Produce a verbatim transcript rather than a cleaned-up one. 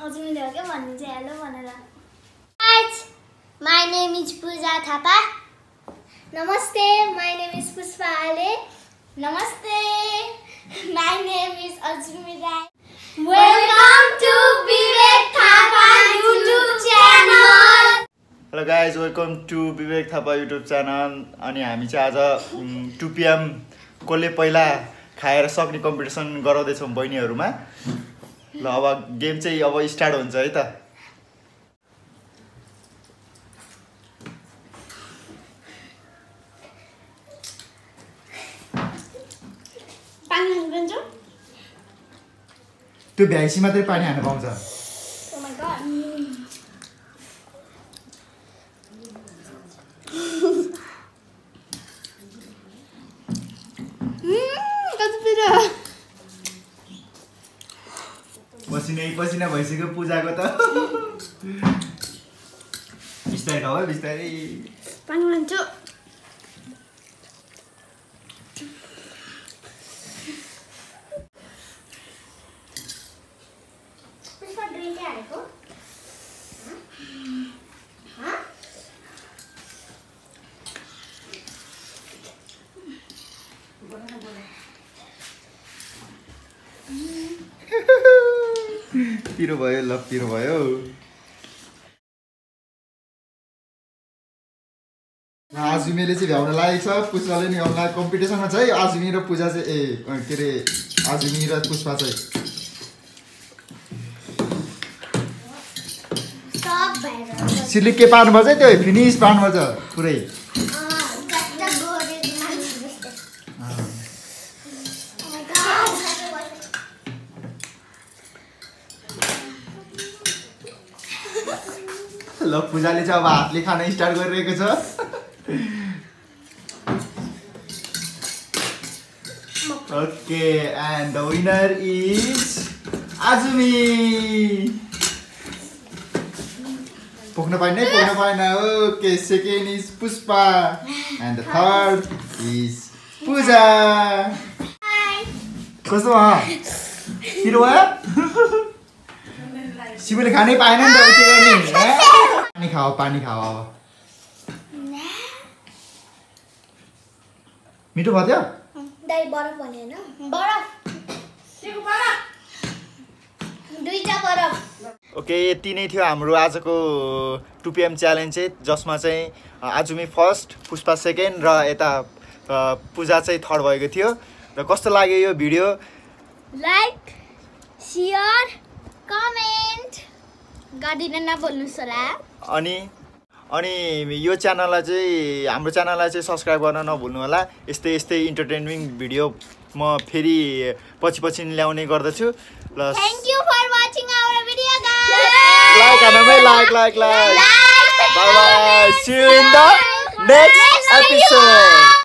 अजुमीले हो के भन्नु चाहिँ हेलो भनेर Guys, my name is Pooja Thapa. नमस्ते my name is Pushpa Ale. Namaste. My name is Azumi Rai. Welcome to Vivek Thapa YouTube channel. Hello guys, welcome to Vivek Thapa YouTube channel. अनि हामी चाहिँ आज two P M कसले पहिला खाएर सक्ने competition गराउँदै छौं बहिनीहरुमा। ल अब गेम चाहिँ अब स्टार्ट हुन्छ है त। पानी हाल्नुहुन्छ? त्यो भ्याइसी मात्रै पानी हाल्न पाउँछ। Oh my god. Mmm, कति पिरो। पसिनै पसिना भइसक्यो पूजाको त। बिस्तारै खाऊ है बिस्तारै। पानी हाल्छु। पिरो भयो ल पिरो भयो। आजुमीले चाहिँ भ्याउन लागेको छ, पुष्पाले नि भ्याउन लागेको कम्पिटिसनमा छ है। आजुमी र पूजा चाहिँ ए के रे आजुमी र पुष्पा चाहिँ Stop better. सिलिक के पार्नुपर्छ है त्यो फिनिस पार्नुपर्छ पुरै। ल पूजाले चाहिँ अब हातले खान स्टार्ट गरिरहेको छ। Okay and the winner is आजुमी। पोख्न पाइन है पोख्न पाइन। Okay second is Pushpa and the third is Puja. कस्तो भयो? पिरो भयो? शिवले खानै पाएन नि त के गर्ने? पानी खाओ पानी खाओ। मिठो भयो त्यो? दाइ बरफ भने हैन? बरफ। सेको बरफ। दुईटा बरफ। ओके यति नै थियो हाम्रो आजको two P M च्यालेन्ज चाहिँ, जसमा चाहिँ आजुमी फर्स्ट, पुष्पा सेकेन्ड र यता पूजा चाहिँ थर्ड भएको थियो। र कस्तो लाग्यो यो भिडियो? लाइक, शेयर, कमेन्ट गरिदिन नभुल्नुस् होला। अनि अनि यो च्यानललाई चाहिँ हाम्रो च्यानललाई चाहिँ सब्स्क्राइब गर्न नभुल्नु होला। यस्तै यस्तै इन्टरटेनिङ भिडियो म फेरि पछि पछि ल्याउने गर्दछु। ल thank you for watching our video guys. Like हान्नुमै like like like. Bye bye. See you in the next episode.